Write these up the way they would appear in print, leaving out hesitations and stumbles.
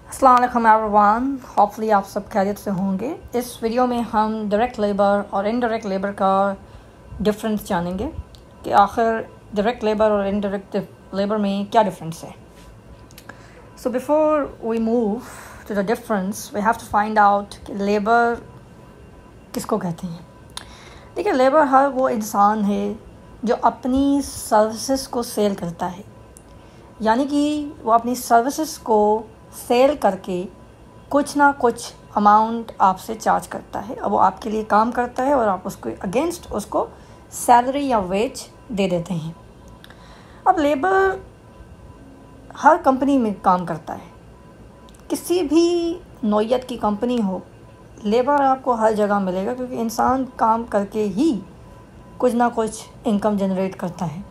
अस्सलाम वालेकुम everyone, hopefully आप सब खैरियत से होंगे। इस वीडियो में हम डायरेक्ट लेबर और इनडायरेक्ट लेबर का डिफरेंस जानेंगे कि आखिर डायरेक्ट लेबर और इनडायरेक्ट लेबर में क्या डिफरेंस है। So before we move to the difference we have to find out कि लेबर किसको कहते हैं। देखिए, लेबर हर वो इंसान है जो अपनी सर्विसेज को सेल करता है, यानी कि वो अपनी सर्विसेज को सेल करके कुछ ना कुछ अमाउंट आपसे चार्ज करता है और वो आपके लिए काम करता है और आप उसके अगेंस्ट उसको सैलरी या वेज दे देते हैं। अब लेबर हर कंपनी में काम करता है, किसी भी नौयत की कंपनी हो, लेबर आपको हर जगह मिलेगा, क्योंकि इंसान काम करके ही कुछ ना कुछ इनकम जनरेट करता है।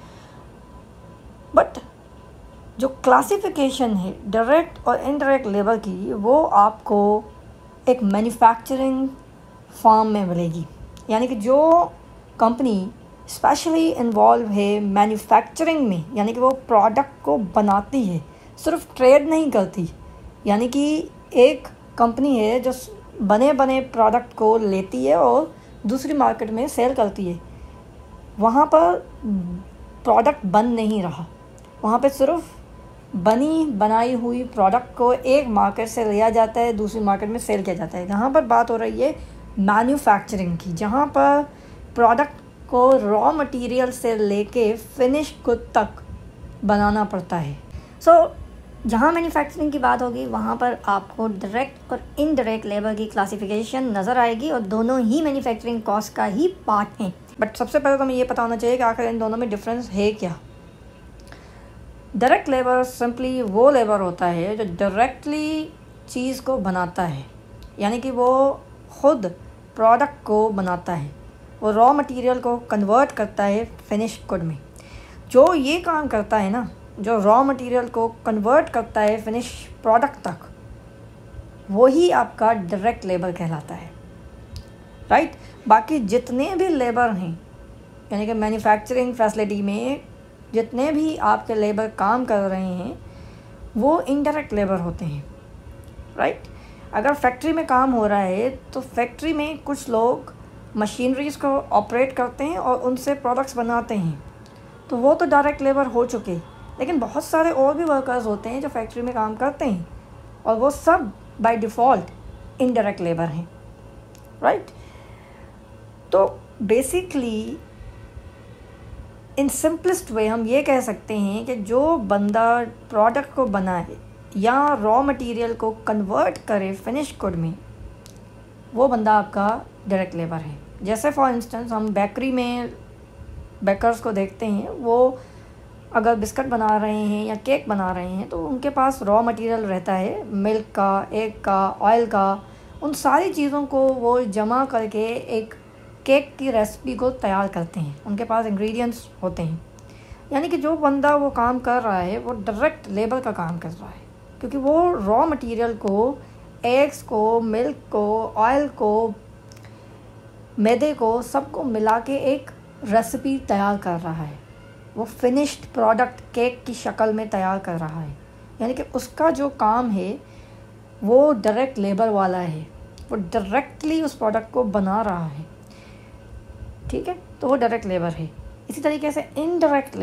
बट जो क्लासिफिकेशन है डायरेक्ट और इनडायरेक्ट लेबर की, वो आपको एक मैन्युफैक्चरिंग फर्म में मिलेगी। यानी कि जो कंपनी स्पेशली इन्वॉल्व है मैन्युफैक्चरिंग में, यानी कि वो प्रोडक्ट को बनाती है, सिर्फ ट्रेड नहीं करती। यानी कि एक कंपनी है जो बने प्रोडक्ट को लेती है और दूसरी मार्केट में सेल करती है। वहाँ पर प्रोडक्ट बन नहीं रहा, वहाँ पे सिर्फ बनी बनाई हुई प्रोडक्ट को एक मार्केट से लिया जाता है, दूसरी मार्केट में सेल किया जाता है। यहाँ पर बात हो रही है मैन्युफैक्चरिंग की, जहाँ पर प्रोडक्ट को रॉ मटेरियल से लेके फिनिश गुड तक बनाना पड़ता है। जहाँ मैन्युफैक्चरिंग की बात होगी वहाँ पर आपको डायरेक्ट और इनडायरेक्ट लेबर की क्लासिफिकेशन नज़र आएगी और दोनों ही मैन्युफैक्चरिंग कॉस्ट का ही पार्ट हैं। बट सबसे पहले तो हमें ये पता होना चाहिए कि आखिर इन दोनों में डिफरेंस है क्या। डायरेक्ट लेबर सिंपली वो लेबर होता है जो डायरेक्टली चीज़ को बनाता है, यानी कि वो खुद प्रोडक्ट को बनाता है, वो रॉ मटेरियल को कन्वर्ट करता है फिनिश गुड में। जो ये काम करता है ना, जो रॉ मटेरियल को कन्वर्ट करता है फिनिश प्रोडक्ट तक, वही आपका डायरेक्ट लेबर कहलाता है, राइट। बाकी जितने भी लेबर हैं, यानी कि मैन्युफैक्चरिंग फैसिलिटी में जितने भी आपके लेबर काम कर रहे हैं, वो इनडायरेक्ट लेबर होते हैं, राइट। अगर फैक्ट्री में काम हो रहा है तो फैक्ट्री में कुछ लोग मशीनरीज़ को ऑपरेट करते हैं और उनसे प्रोडक्ट्स बनाते हैं, तो वो तो डायरेक्ट लेबर हो चुके। लेकिन बहुत सारे और भी वर्कर्स होते हैं जो फैक्ट्री में काम करते हैं और वो सब बाय डिफ़ॉल्ट इनडायरेक्ट लेबर हैं, राइट। तो बेसिकली इन सिंपलेस्ट वे हम ये कह सकते हैं कि जो बंदा प्रोडक्ट को बनाए या रॉ मटेरियल को कन्वर्ट करे फिनिश गुड में, वो बंदा आपका डायरेक्ट लेबर है। जैसे फॉर इंस्टेंस हम बेकरी में बेकर्स को देखते हैं, वो अगर बिस्किट बना रहे हैं या केक बना रहे हैं तो उनके पास रॉ मटेरियल रहता है, मिल्क का, एग का, ऑयल का। उन सारी चीज़ों को वो जमा करके एक केक की रेसिपी को तैयार करते हैं, उनके पास इंग्रेडिएंट्स होते हैं। यानी कि जो बंदा वो काम कर रहा है वो डायरेक्ट लेबर का काम कर रहा है, क्योंकि वो रॉ मटेरियल को, एग्स को, मिल्क को, ऑयल को, मैदे को, सबको मिला के एक रेसिपी तैयार कर रहा है। वो फिनिश्ड प्रोडक्ट केक की शक्ल में तैयार कर रहा है। यानी कि उसका जो काम है वो डायरेक्ट लेबर वाला है, वो डायरेक्टली उस प्रोडक्ट को बना रहा है, ठीक है। तो वो डायरेक्ट लेबर है। इसी तरीके से इनडायरेक्ट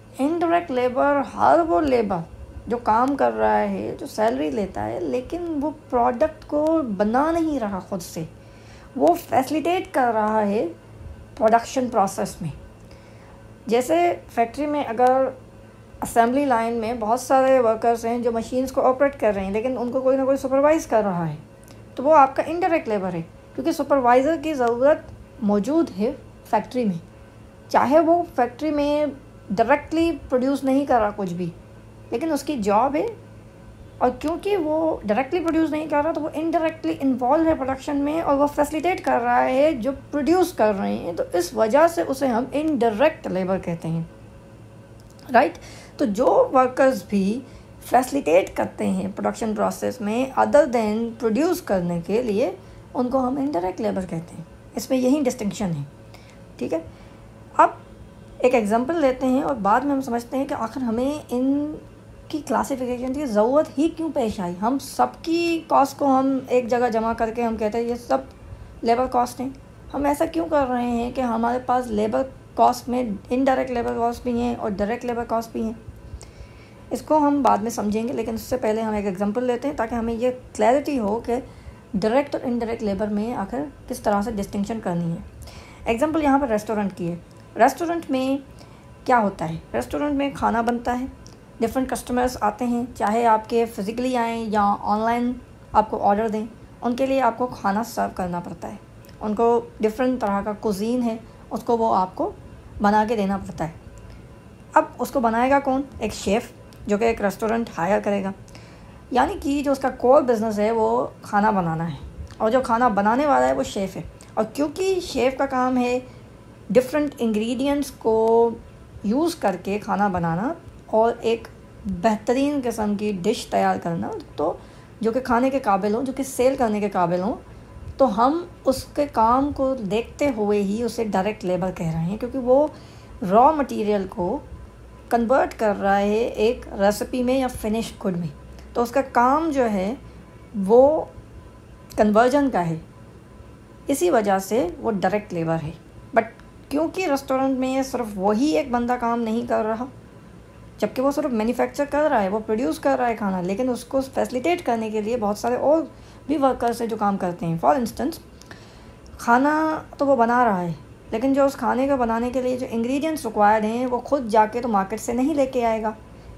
लेबर हर वो लेबर जो काम कर रहा है, जो सैलरी लेता है, लेकिन वो प्रोडक्ट को बना नहीं रहा खुद से, वो फैसिलिटेट कर रहा है प्रोडक्शन प्रोसेस में। जैसे फैक्ट्री में अगर असेंबली लाइन में बहुत सारे वर्कर्स हैं जो मशीन्स को ऑपरेट कर रहे हैं, लेकिन उनको कोई ना कोई सुपरवाइज़ कर रहा है, तो वो आपका इनडायरेक्ट लेबर है, क्योंकि सुपरवाइज़र की ज़रूरत मौजूद है फैक्ट्री में। चाहे वो फैक्ट्री में डायरेक्टली प्रोड्यूस नहीं कर रहा कुछ भी, लेकिन उसकी जॉब है, और क्योंकि वो डायरेक्टली प्रोड्यूस नहीं कर रहा तो वो इनडायरेक्टली इन्वॉल्व है प्रोडक्शन में और वो फैसिलिटेट कर रहा है जो प्रोड्यूस कर रहे हैं, तो इस वजह से उसे हम इनडायरेक्ट लेबर कहते हैं, राइट। तो जो वर्कर्स भी फैसिलिटेट करते हैं प्रोडक्शन प्रोसेस में अदर देन प्रोड्यूस करने के लिए, उनको हम इनडायरेक्ट लेबर कहते हैं। इसमें यही डिस्टिंक्शन है, ठीक है। अब एक एग्जांपल लेते हैं और बाद में हम समझते हैं कि आखिर हमें इन की क्लासिफिकेशन की ज़रूरत ही क्यों पेश आई? हम सबकी कॉस्ट को हम एक जगह जमा करके हम कहते हैं ये सब लेबर कॉस्ट हैं। हम ऐसा क्यों कर रहे हैं कि हमारे पास लेबर कॉस्ट में इनडायरेक्ट लेबर कॉस्ट भी हैं और डायरेक्ट लेबर कॉस्ट भी हैं? इसको हम बाद में समझेंगे, लेकिन उससे पहले हम एक एग्जांपल लेते हैं ताकि हमें ये क्लैरिटी हो कि डायरेक्ट और इनडायरेक्ट लेबर में आखिर किस तरह से डिस्टिंक्शन करनी है। एग्जांपल यहाँ पर रेस्टोरेंट की है। रेस्टोरेंट में क्या होता है? रेस्टोरेंट में खाना बनता है, डिफरेंट कस्टमर्स आते हैं, चाहे आपके फ़िज़िकली आएँ या ऑनलाइन आपको ऑर्डर दें, उनके लिए आपको खाना सर्व करना पड़ता है। उनको डिफरेंट तरह का कुज़ीन है, उसको वो आपको बना के देना पड़ता है। अब उसको बनाएगा कौन? एक शेफ़, जो कि एक रेस्टोरेंट हायर करेगा। यानी कि जो उसका कोर बिज़नेस है वो खाना बनाना है, और जो खाना बनाने वाला है वो शेफ़ है। और क्योंकि शेफ़ का काम है डिफरेंट इंग्रेडिएंट्स को यूज़ करके खाना बनाना और एक बेहतरीन किस्म की डिश तैयार करना, तो जो कि खाने के काबिल हो, जो कि सेल करने के काबिल हो, तो हम उसके काम को देखते हुए ही उसे डायरेक्ट लेबर कह रहे हैं, क्योंकि वो रॉ मटेरियल को कन्वर्ट कर रहा है एक रेसिपी में या फिनिश गुड में। तो उसका काम जो है वो कन्वर्जन का है, इसी वजह से वो डायरेक्ट लेबर है। बट क्योंकि रेस्टोरेंट में सिर्फ वही एक बंदा काम नहीं कर रहा, जबकि वो सिर्फ मैन्युफैक्चर कर रहा है, वो प्रोड्यूस कर रहा है खाना, लेकिन उसको फैसिलिटेट करने के लिए बहुत सारे और भी वर्कर्स हैं जो काम करते हैं। फॉर इंस्टेंस, खाना तो वो बना रहा है, लेकिन जो उस खाने को बनाने के लिए जो इंग्रेडिएंट्स रिक्वायर्ड हैं वो खुद जाके तो मार्केट से नहीं लेके आएगा।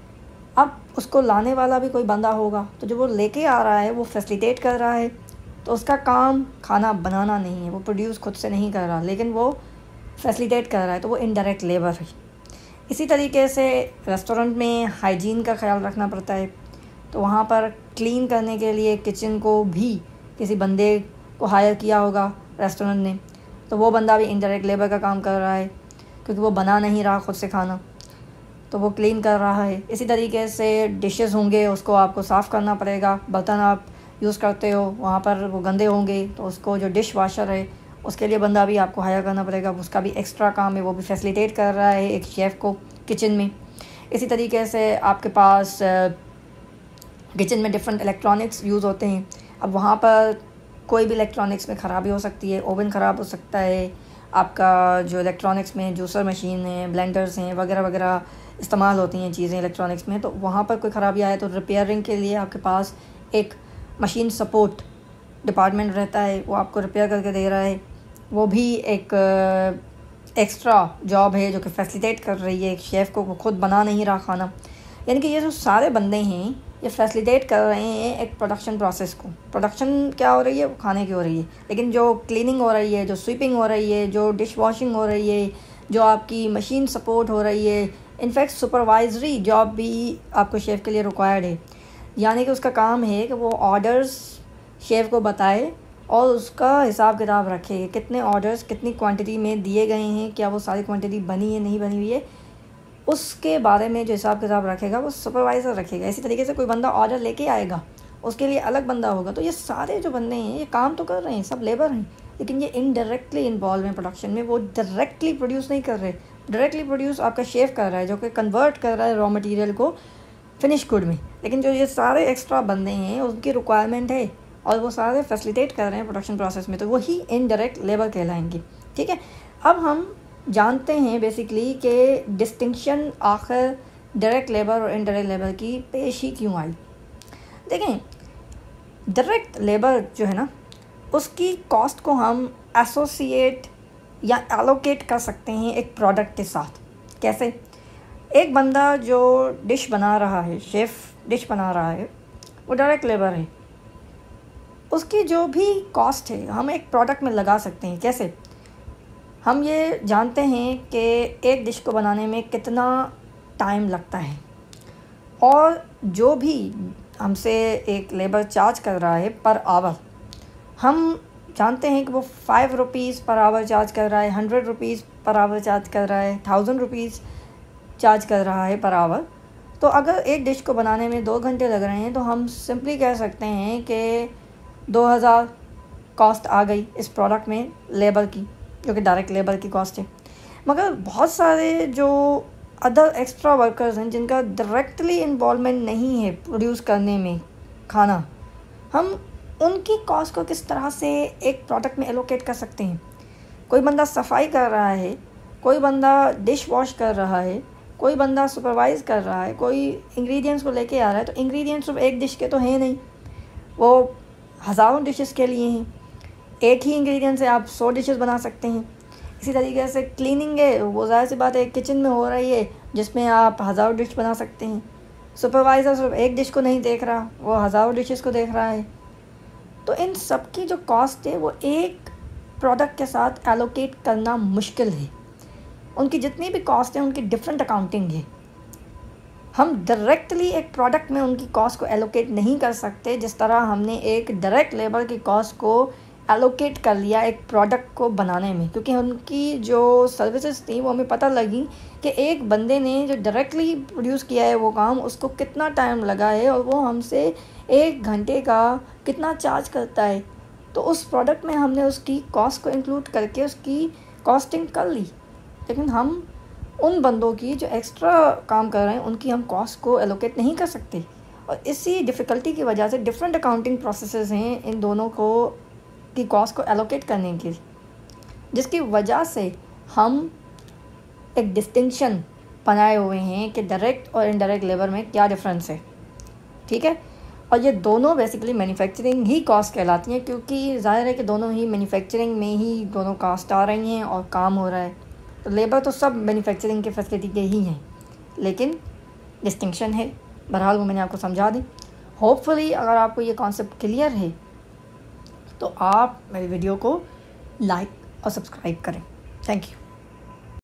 अब उसको लाने वाला भी कोई बंदा होगा, तो जो वो लेके आ रहा है वो फैसिलिटेट कर रहा है, तो उसका काम खाना बनाना नहीं है, वो प्रोड्यूस खुद से नहीं कर रहा, लेकिन वो फैसिलिटेट कर रहा है, तो वो इनडायरेक्ट लेबर है। इसी तरीके से रेस्टोरेंट में हाइजीन का ख्याल रखना पड़ता है, तो वहाँ पर क्लीन करने के लिए किचन को भी किसी बंदे को हायर किया होगा रेस्टोरेंट ने, तो वो बंदा भी इनडायरेक्ट लेबर का काम कर रहा है, क्योंकि वो बना नहीं रहा खुद से खाना, तो वो क्लीन कर रहा है। इसी तरीके से डिशेस होंगे, उसको आपको साफ़ करना पड़ेगा। बर्तन आप यूज़ करते हो, वहाँ पर वो गंदे होंगे, तो उसको जो डिश वाशर है उसके लिए बंदा भी आपको हायर करना पड़ेगा, उसका भी एक्स्ट्रा काम है, वो भी फैसिलिटेट कर रहा है एक शेफ़ को किचन में। इसी तरीके से आपके पास किचन में डिफरेंट इलेक्ट्रॉनिक्स यूज़ होते हैं। अब वहाँ पर कोई भी इलेक्ट्रॉनिक्स में ख़राबी हो सकती है, ओवन ख़राब हो सकता है, आपका जो इलेक्ट्रॉनिक्स में जूसर मशीन है, ब्लेंडर्स हैं, वगैरह वगैरह इस्तेमाल होती हैं चीज़ें इलेक्ट्रॉनिक्स में, तो वहाँ पर कोई ख़राबी आए तो रिपेयरिंग के लिए आपके पास एक मशीन सपोर्ट डिपार्टमेंट रहता है, वो आपको रिपेयर करके दे रहा है। वो भी एक एक्स्ट्रा जॉब है जो कि फैसिलिटेट कर रही है एक शेफ़ को, वो खुद बना नहीं रहा खाना। यानी कि ये जो सारे बंदे हैं ये फैसिलिटेट कर रहे हैं एक प्रोडक्शन प्रोसेस को। प्रोडक्शन क्या हो रही है? वो खाने की हो रही है, लेकिन जो क्लीनिंग हो रही है, जो स्वीपिंग हो रही है, जो डिश वॉशिंग हो रही है, जो आपकी मशीन सपोर्ट हो रही है, इनफैक्ट सुपरवाइजरी जॉब भी आपको शेफ़ के लिए रिक्वायर्ड है। यानी कि उसका काम है कि वो ऑर्डर्स शेफ़ को बताए और उसका हिसाब किताब रखे, कितने ऑर्डर्स कितनी क्वांटिटी में दिए गए हैं, क्या वो सारी क्वांटिटी बनी है नहीं बनी हुई है, उसके बारे में जो हिसाब किताब रखेगा वो सुपरवाइज़र रखेगा। इसी तरीके से कोई बंदा ऑर्डर लेके आएगा, उसके लिए अलग बंदा होगा। तो ये सारे जो बंदे हैं ये काम तो कर रहे हैं, सब लेबर हैं, लेकिन ये इनडायरेक्टली इन्वॉल्व हैं प्रोडक्शन में। वो डायरेक्टली प्रोड्यूस नहीं कर रहे, डायरेक्टली प्रोड्यूस आपका शेफ़ कर रहा है, जो कि कन्वर्ट कर रहा है रॉ मटेरियल को फिनिश गुड में। लेकिन जो ये सारे एक्स्ट्रा बंदे हैं उनकी रिक्वायरमेंट है और वो सारे फैसिलिटेट कर रहे हैं प्रोडक्शन प्रोसेस में, तो वही इनडायरेक्ट लेबर कहलाएंगे। ठीक है, अब हम जानते हैं बेसिकली कि डिस्टिंक्शन आखिर डायरेक्ट लेबर और इनडायरेक्ट लेबर की पेश ही क्यों आई। देखें, डायरेक्ट लेबर जो है ना, उसकी कॉस्ट को हम एसोसिएट या एलोकेट कर सकते हैं एक प्रोडक्ट के साथ। कैसे? एक बंदा जो डिश बना रहा है, शेफ़ डिश बना रहा है, वो डायरेक्ट लेबर है, उसकी जो भी कॉस्ट है हम एक प्रोडक्ट में लगा सकते हैं। कैसे? हम ये जानते हैं कि एक डिश को बनाने में कितना टाइम लगता है, और जो भी हमसे एक लेबर चार्ज कर रहा है पर आवर, हम जानते हैं कि वो 5 रुपीज़ पर आवर चार्ज कर रहा है, 100 रुपीज़ पर आवर चार्ज कर रहा है, 1000 रुपीज़ चार्ज कर रहा है पर आवर। तो अगर एक डिश को बनाने में 2 घंटे लग रहे हैं तो हम सिंपली कह सकते हैं कि 2000 कॉस्ट आ गई इस प्रोडक्ट में लेबर की, जो कि डायरेक्ट लेबर की कॉस्ट है। मगर बहुत सारे जो अदर एक्स्ट्रा वर्कर्स हैं जिनका डायरेक्टली इन्वॉल्वमेंट नहीं है प्रोड्यूस करने में खाना, हम उनकी कॉस्ट को किस तरह से एक प्रोडक्ट में एलोकेट कर सकते हैं। कोई बंदा सफाई कर रहा है, कोई बंदा डिश वॉश कर रहा है, कोई बंदा सुपरवाइज़ कर रहा है, कोई इंग्रेडिएंट्स को लेके आ रहा है, तो इंग्रेडिएंट्स सिर्फ एक डिश के तो हैं नहीं, वो हज़ारों डिशेस के लिए हैं। एक ही इंग्रेडिएंट से आप 100 डिशेस बना सकते हैं। इसी तरीके से क्लीनिंग है, वो ज़ाहिर सी बात है किचन में हो रही है जिसमें आप हज़ारों डिश बना सकते हैं। सुपरवाइज़र सिर्फ एक डिश को नहीं देख रहा, वो हज़ारों डिशेस को देख रहा है। तो इन सब की जो कॉस्ट है वो एक प्रोडक्ट के साथ एलोकेट करना मुश्किल है। उनकी जितनी भी कॉस्ट है उनकी डिफरेंट अकाउंटिंग है। हम डायरेक्टली एक प्रोडक्ट में उनकी कॉस्ट को एलोकेट नहीं कर सकते जिस तरह हमने एक डायरेक्ट लेबर की कॉस्ट को एलोकेट कर लिया एक प्रोडक्ट को बनाने में, क्योंकि उनकी जो सर्विसेज थी वो हमें पता लगी कि एक बंदे ने जो डायरेक्टली प्रोड्यूस किया है वो काम, उसको कितना टाइम लगा है और वो हमसे 1 घंटे का कितना चार्ज करता है। तो उस प्रोडक्ट में हमने उसकी कॉस्ट को इंक्लूड करके उसकी कॉस्टिंग कर ली, लेकिन हम उन बंदों की जो एक्स्ट्रा काम कर रहे हैं उनकी हम कॉस्ट को एलोकेट नहीं कर सकते। और इसी डिफ़िकल्टी की वजह से डिफरेंट अकाउंटिंग प्रोसेसेस हैं इन दोनों को की कॉस्ट को एलोकेट करने की, जिसकी वजह से हम एक डिस्टिंक्शन बनाए हुए हैं कि डायरेक्ट और इनडायरेक्ट लेबर में क्या डिफरेंस है। ठीक है, और ये दोनों बेसिकली मैन्युफैक्चरिंग ही कॉस्ट कहलाती हैं, क्योंकि ज़ाहिर है कि दोनों ही मैन्युफैक्चरिंग में ही दोनों कॉस्ट आ रही हैं और काम हो रहा है। तो लेबर तो सब मैन्युफैक्चरिंग के फैसिलिटी के ही हैं, लेकिन डिस्टिंक्शन है। बहरहाल वो मैंने आपको समझा दी। होपफुली अगर आपको ये कॉन्सेप्ट क्लियर है तो आप मेरे वीडियो को लाइक और सब्सक्राइब करें। Thank you.